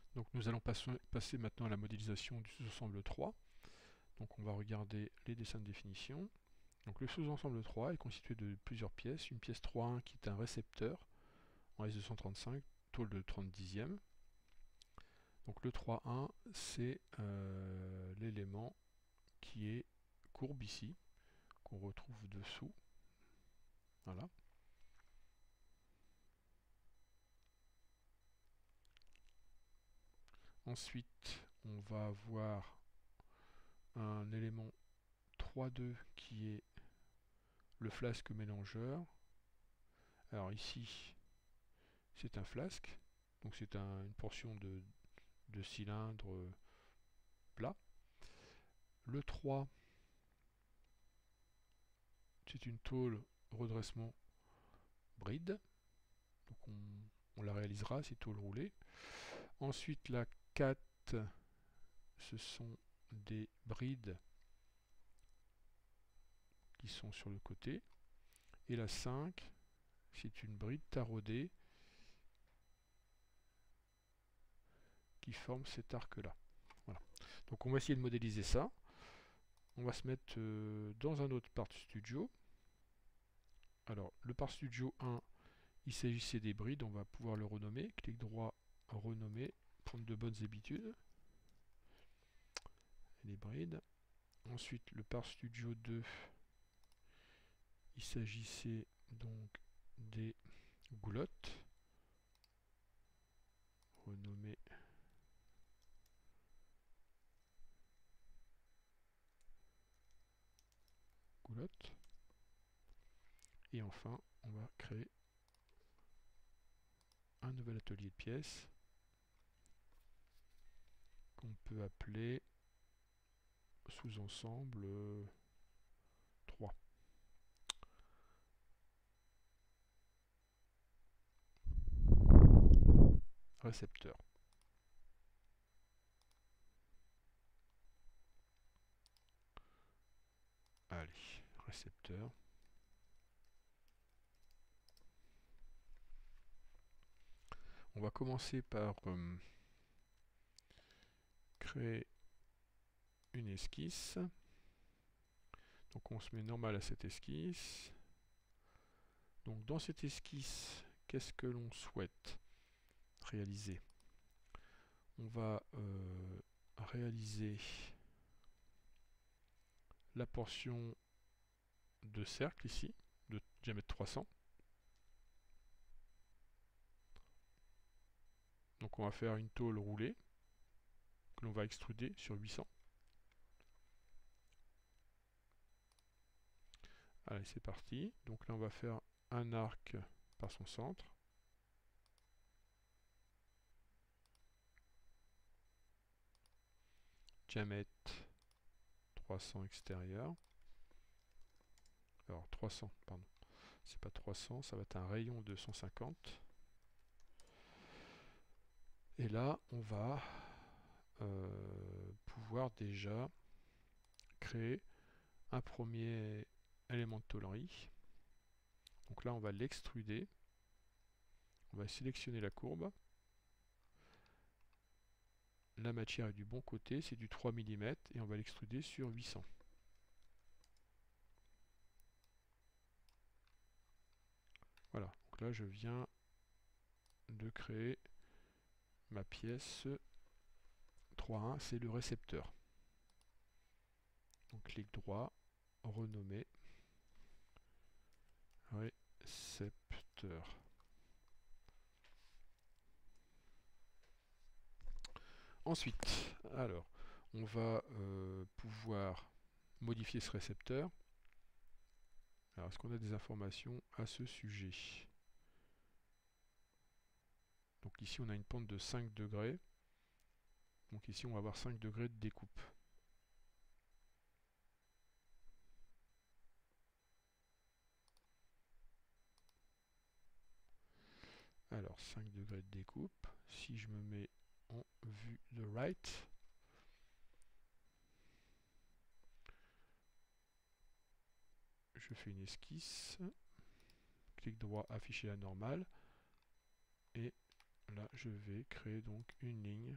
Donc nous allons passer maintenant à la modélisation du sous-ensemble 3. Donc on va regarder les dessins de définition. Donc le sous-ensemble 3 est constitué de plusieurs pièces. Une pièce 3.1 qui est un récepteur en S235, tôle de 30 dixièmes. Donc le 3.1 c'est l'élément qui est courbe ici, qu'on retrouve dessous. Voilà. Ensuite, on va avoir un élément 3.2 qui est le flasque mélangeur. Alors ici, c'est un flasque, donc c'est une portion de cylindre plat. Le 3, c'est une tôle redressement bride, donc on la réalisera, c'est tôle roulée. Ensuite, la 4, ce sont des brides qui sont sur le côté. Et la 5, c'est une bride taraudée qui forme cet arc-là. Voilà. Donc on va essayer de modéliser ça. On va se mettre dans un autre Part Studio. Alors, le Part Studio 1, il s'agissait des brides, on va pouvoir le renommer. Clic droit, renommer, prendre de bonnes habitudes. Les brides. Ensuite, le Part Studio 2, il s'agissait donc des goulottes. Renommer goulotte. Et enfin, on va créer un nouvel atelier de pièces qu'on peut appeler sous-ensemble 3. Récepteur. Allez, récepteur. On va commencer par créer une esquisse. Donc on se met normal à cette esquisse. Donc dans cette esquisse, qu'est-ce que l'on souhaite réaliser? On va réaliser la portion de cercle ici, de diamètre 300. Donc on va faire une tôle roulée que l'on va extruder sur 800. Allez, c'est parti. Donc là on va faire un arc par son centre. Diamètre 300 extérieur. Alors 300, pardon. C'est pas 300, ça va être un rayon de 150. Et là, on va pouvoir déjà créer un premier élément de tôlerie. Donc là, on va l'extruder. On va sélectionner la courbe. La matière est du bon côté, c'est du 3 mm et on va l'extruder sur 800. Voilà, donc là je viens de créer ma pièce 3.1, c'est le récepteur. Donc clic droit, renommer, récepteur. Ensuite, alors, on va pouvoir modifier ce récepteur. Alors, est-ce qu'on a des informations à ce sujet? Donc ici, on a une pente de 5 degrés. Donc ici, on va avoir 5 degrés de découpe. Alors, 5 degrés de découpe. Si je me mets en vue de right, je fais une esquisse. Clic droit, afficher la normale. Et là je vais créer donc une ligne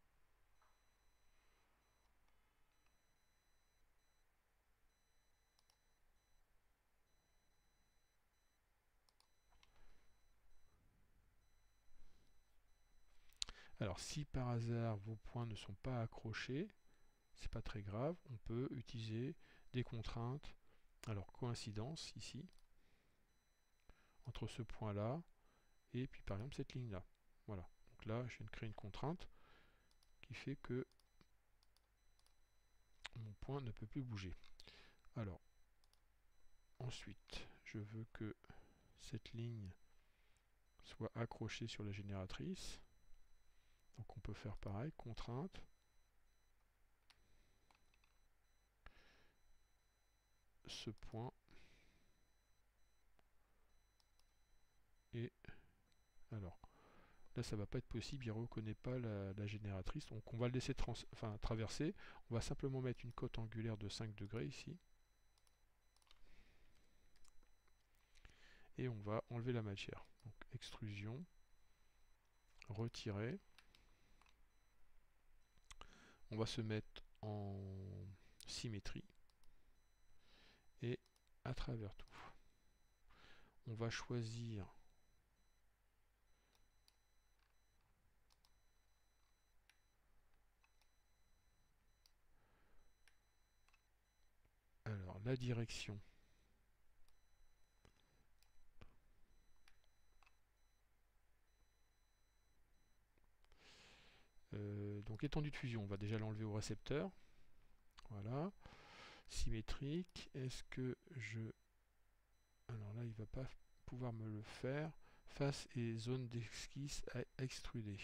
Alors si par hasard vos points ne sont pas accrochés, c'est pas très grave, on peut utiliser des contraintes. Alors coïncidence ici, entre ce point là et puis par exemple cette ligne là. Voilà, donc là je viens de créer une contrainte qui fait que mon point ne peut plus bouger. Alors ensuite je veux que cette ligne soit accrochée sur la génératrice. Donc on peut faire pareil, contrainte, ce point et alors là ça va pas être possible, il ne reconnaît pas la génératrice, donc on va le laisser traverser. On va simplement mettre une cote angulaire de 5 degrés ici et on va enlever la matière. Donc extrusion, retirer, on va se mettre en symétrie et à travers tout on va choisir alors la direction donc étendue de fusion, on va déjà l'enlever au récepteur. Voilà. Symétrique, est-ce que je... Alors là, il va pas pouvoir me le faire. Face et zone d'esquisse à extruder.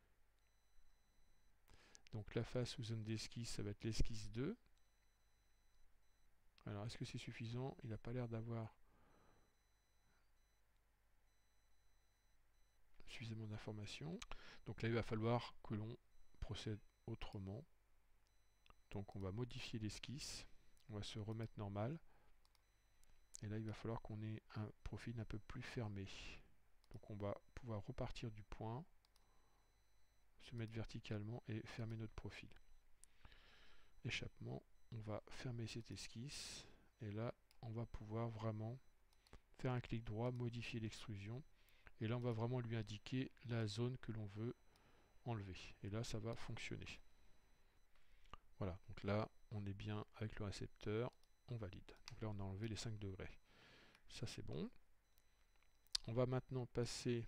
Donc la face ou zone d'esquisse, ça va être l'esquisse 2. Alors est-ce que c'est suffisant? Il n'a pas l'air d'avoir suffisamment d'informations. Donc là, il va falloir que l'on procède autrement. Donc on va modifier l'esquisse. On va se remettre normal. Et là, il va falloir qu'on ait un profil un peu plus fermé. Donc on va pouvoir repartir du point, se mettre verticalement et fermer notre profil. Échappement, on va fermer cette esquisse. Et là, on va pouvoir vraiment faire un clic droit, modifier l'extrusion. Et là, on va vraiment lui indiquer la zone que l'on veut enlever. Et là, ça va fonctionner. Voilà, donc là, on est bien avec le récepteur, on valide. Donc là, on a enlevé les 5 degrés. Ça, c'est bon. On va maintenant passer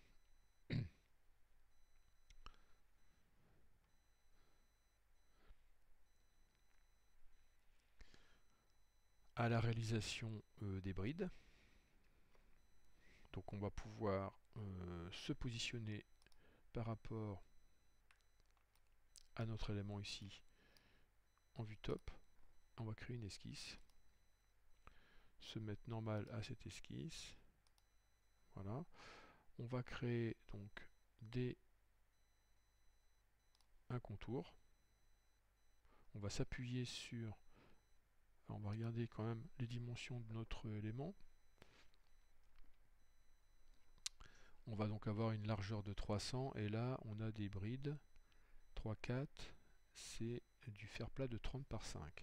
à la réalisation des brides. Donc on va pouvoir se positionner par rapport à notre élément ici en vue top. On va créer une esquisse. Se mettre normal à cette esquisse. Voilà. On va créer donc un contour. On va s'appuyer sur... On va regarder quand même les dimensions de notre élément. On va donc avoir une largeur de 300 et là on a des brides 3-4, c'est du fer plat de 30 par 5.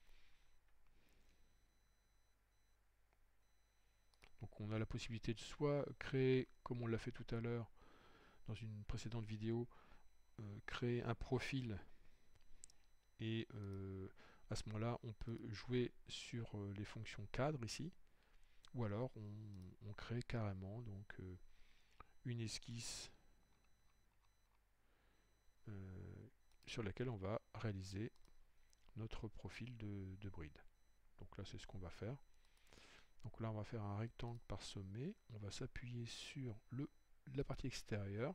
Donc on a la possibilité de soit créer, comme on l'a fait tout à l'heure dans une précédente vidéo, créer un profil et à ce moment-là on peut jouer sur les fonctions cadre ici, ou alors on crée carrément donc une esquisse sur laquelle on va réaliser notre profil de bride. Donc là c'est ce qu'on va faire. Donc là on va faire un rectangle par sommet, on va s'appuyer sur la partie extérieure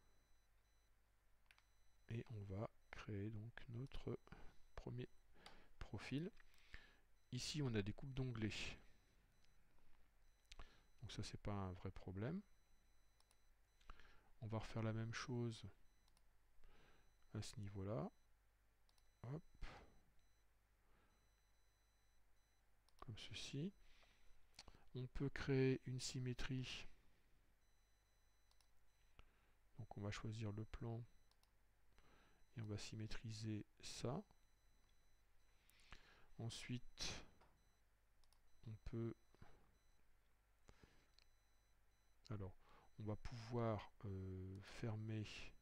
et on va créer donc notre premier profil. Ici on a des coupes d'onglets, donc ça c'est pas un vrai problème. On va refaire la même chose à ce niveau là. Hop. Comme ceci. On peut créer une symétrie Donc on va choisir le plan et on va symétriser ça. Ensuite, on peut... Alors, on va pouvoir fermer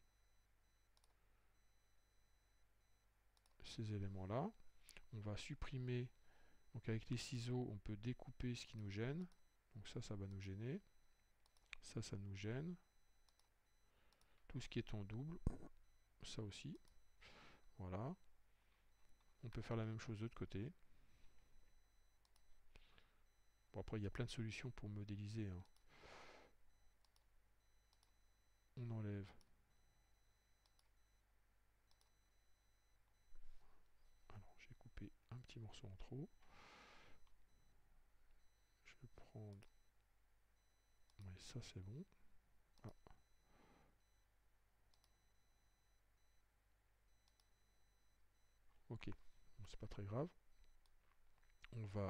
ces éléments-là. On va supprimer, donc avec les ciseaux, on peut découper ce qui nous gêne. Donc ça va nous gêner. Ça nous gêne. Tout ce qui est en double, ça aussi. Voilà. On peut faire la même chose de l'autre côté. Bon, après, il y a plein de solutions pour modéliser, hein. On enlève. Alors, j'ai coupé un petit morceau en trop. Je vais prendre... Ouais, ça c'est bon. Ah. Ok, bon, c'est pas très grave. On va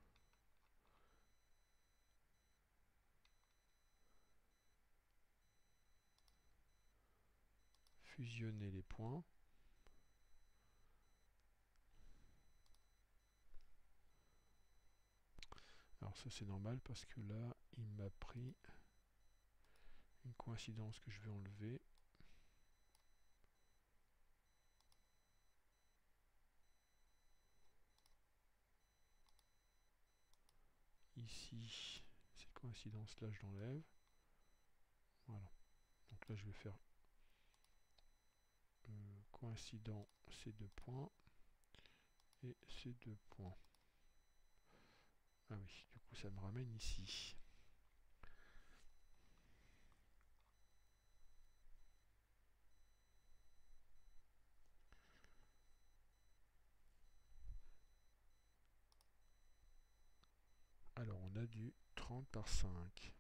fusionner les points. Alors ça c'est normal parce que là il m'a pris une coïncidence que je vais enlever. Ici, ces coïncidences là je l'enlève. Voilà. Donc là je vais faire coïncident ces deux points et ces deux points. Ah oui, du coup ça me ramène ici. Alors on a du 30 par 5.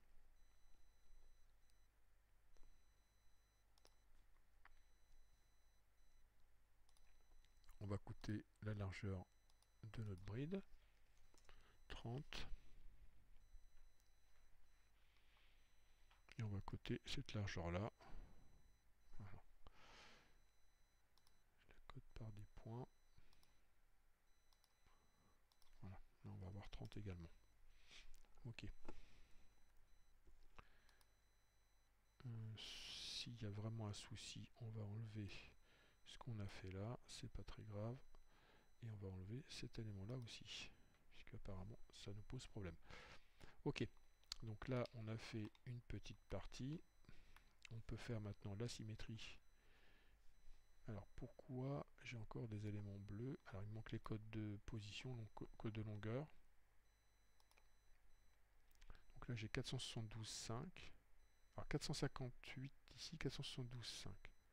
On va coter la largeur de notre bride. 30. Et on va coter cette largeur là. Voilà. Je la cote par des points. Voilà. Là on va avoir 30 également. Ok. S'il y a vraiment un souci, on va enlever ce qu'on a fait là, c'est pas très grave. Et on va enlever cet élément là aussi, puisque apparemment ça nous pose problème. Ok, donc là on a fait une petite partie. On peut faire maintenant la symétrie. Alors pourquoi j'ai encore des éléments bleus? Alors il me manque les codes de position, donc code de longueur. Donc là j'ai 472,5. Alors 458 ici, 472,5.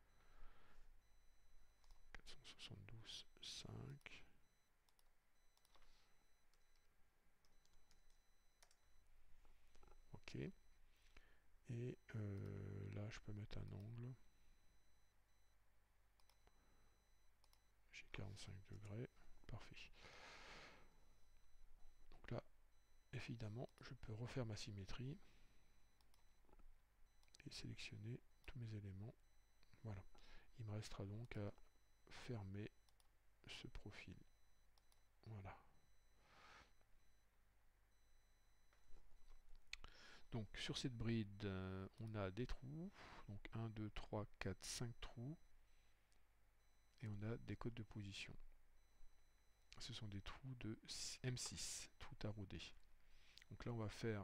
472,5. Ok. Et là, je peux mettre un angle. J'ai 45 degrés. Parfait. Donc là, évidemment, je peux refaire ma symétrie et sélectionner tous mes éléments. Voilà. Il me restera donc à fermer ce profil. Voilà. Donc sur cette bride, on a des trous. Donc 1, 2, 3, 4, 5 trous. Et on a des codes de position. Ce sont des trous de M6, trous taraudés. Donc là on va faire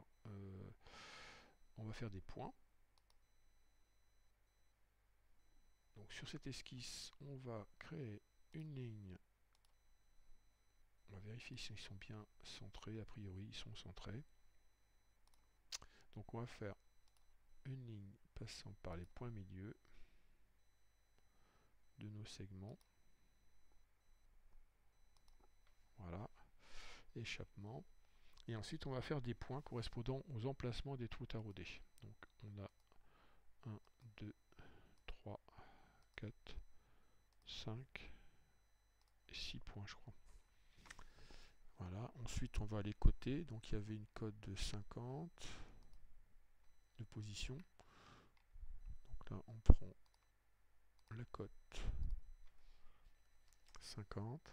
des points. Donc sur cette esquisse, on va créer une ligne. On va vérifier s'ils sont bien centrés. A priori, ils sont centrés. Donc on va faire une ligne passant par les points milieux de nos segments. Voilà. Échappement. Et ensuite, on va faire des points correspondant aux emplacements des trous taraudés. Donc on a 1, 2, 3, 4, 5 et 6 points, je crois. Voilà. Ensuite, on va les coter. Donc il y avait une cote de 50 de position. Donc Donc là, on prend la cote 50,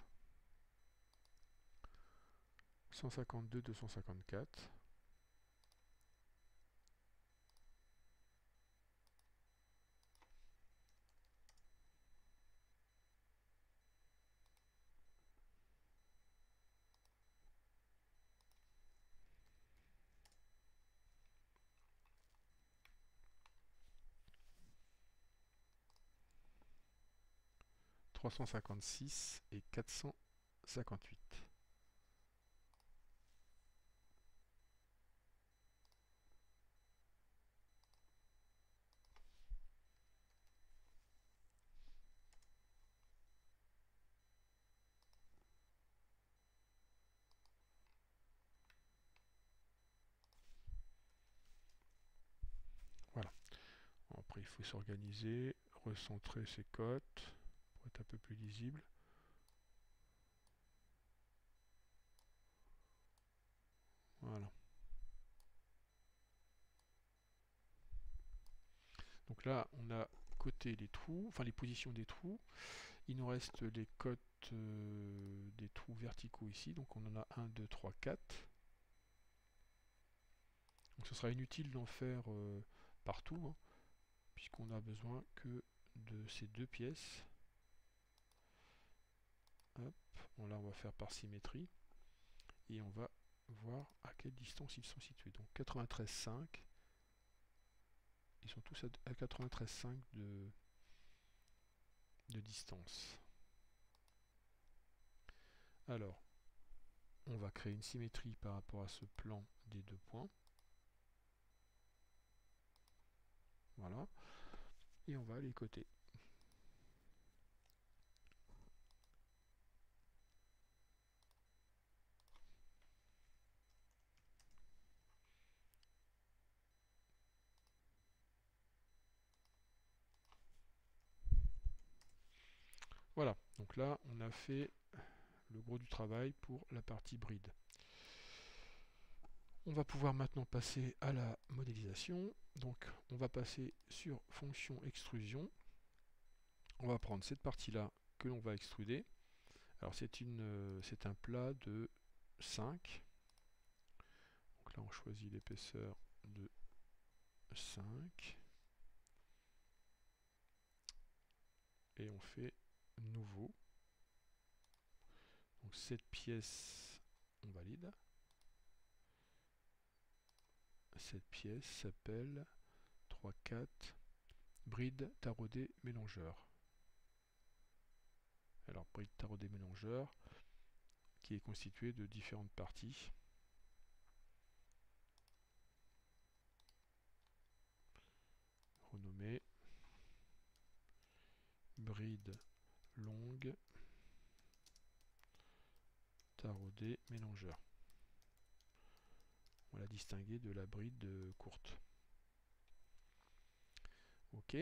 152, 254. « 356 et 458. Voilà. Après, il faut s'organiser, recentrer ses cotes pour être un peu plus lisible. Voilà. Donc là, on a coté les trous, enfin les positions des trous. Il nous reste les cotes des trous verticaux ici. Donc on en a 1, 2, 3, 4. Donc ce sera inutile d'en faire partout, hein, puisqu'on a besoin que de ces deux pièces. Hop, bon, là on va faire par symétrie. Et on va voir à quelle distance ils sont situés. Donc 93,5. Ils sont tous à 93,5 de distance. Alors, on va créer une symétrie par rapport à ce plan des deux points. Voilà. Et on va les coter. Voilà, donc là on a fait le gros du travail pour la partie bride. On va pouvoir maintenant passer à la modélisation. Donc on va passer sur fonction extrusion. On va prendre cette partie-là que l'on va extruder. Alors c'est un plat de 5. Donc là on choisit l'épaisseur de 5. Et on fait nouveau. Donc cette pièce, on valide. Cette pièce s'appelle 3-4 bride taraudé mélangeur. Alors bride taraudé mélangeur qui est constitué de différentes parties. Renommée bride longue taraudé mélangeur. On l'a distingué de la bride courte. Ok.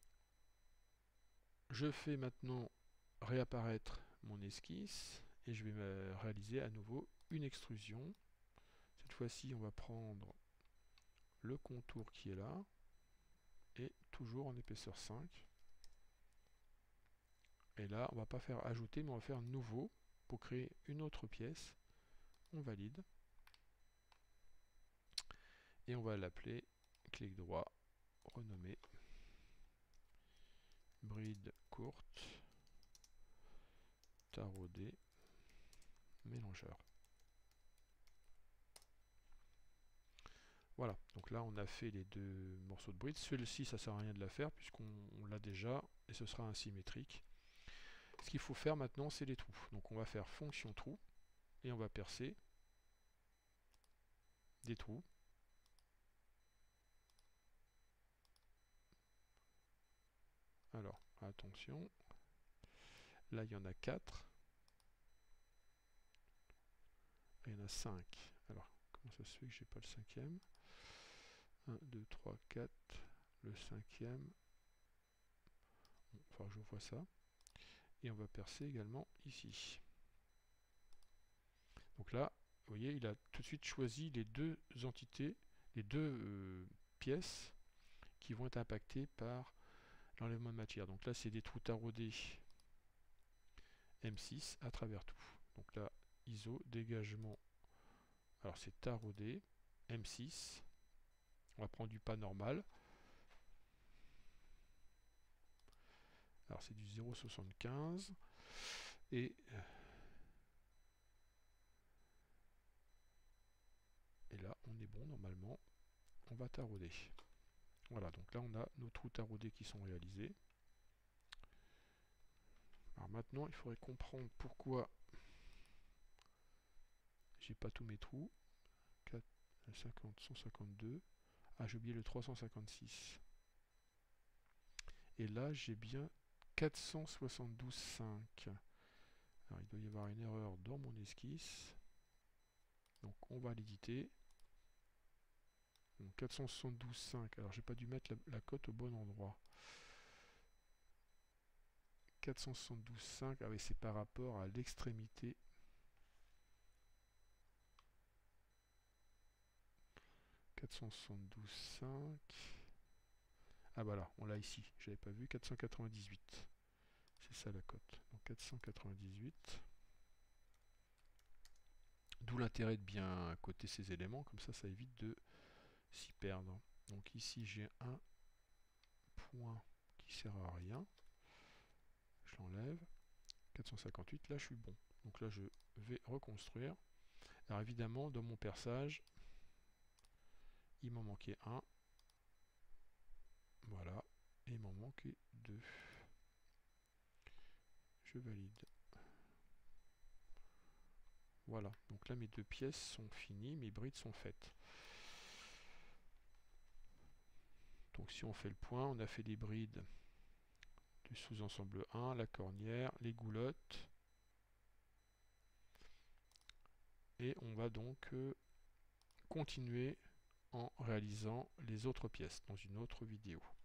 Je fais maintenant réapparaître mon esquisse et je vais réaliser à nouveau une extrusion. Cette fois-ci, on va prendre le contour qui est là et toujours en épaisseur 5. Et là, on va pas faire ajouter, mais on va faire nouveau pour créer une autre pièce. On valide. Et on va l'appeler clic droit, renommer bride courte, taraudé, mélangeur. Voilà, donc là on a fait les deux morceaux de bride. Celui-ci, ça sert à rien de la faire puisqu'on l'a déjà et ce sera asymétrique. Ce qu'il faut faire maintenant, c'est les trous. Donc on va faire fonction trou et on va percer des trous. Alors, attention, là il y en a 4. Il y en a 5. Alors, comment ça se fait que j'ai pas le cinquième? 1, 2, 3, 4. Le cinquième. Bon, il faudra que je vois ça. Et on va percer également ici. Donc là, vous voyez, il a tout de suite choisi les deux entités, les deux pièces qui vont être impactées par l'enlèvement de matière. Donc là, c'est des trous taraudés M6 à travers tout. Donc là, ISO, dégagement. Alors c'est taraudé, M6. On va prendre du pas normal. Alors c'est du 0,75. Et là, on est bon normalement. On va tarauder. Voilà, donc là, on a nos trous taraudés qui sont réalisés. Alors maintenant, il faudrait comprendre pourquoi j'ai pas tous mes trous. 4, 50, 152. Ah, j'ai oublié le 356. Et là, j'ai bien 472,5. Alors, il doit y avoir une erreur dans mon esquisse. Donc, on va l'éditer. Donc, 472,5. Alors, j'ai pas dû mettre la cote au bon endroit. 472,5. Ah oui, c'est par rapport à l'extrémité. 472,5. Ah voilà, on l'a ici. J'avais pas vu. 498. C'est ça la cote. Donc 498. D'où l'intérêt de bien coter ces éléments. Comme ça évite de s'y perdre. Donc ici, j'ai un point qui sert à rien. Je l'enlève. 458. Là, je suis bon. Donc là, je vais reconstruire. Alors évidemment, dans mon perçage, il m'en manquait un. Voilà. Et il m'en manquait deux. Je valide. Voilà. Donc là, mes deux pièces sont finies. Mes brides sont faites. Donc si on fait le point, on a fait les brides du sous-ensemble 1, la cornière, les goulottes. Et on va donc continuer en réalisant les autres pièces dans une autre vidéo.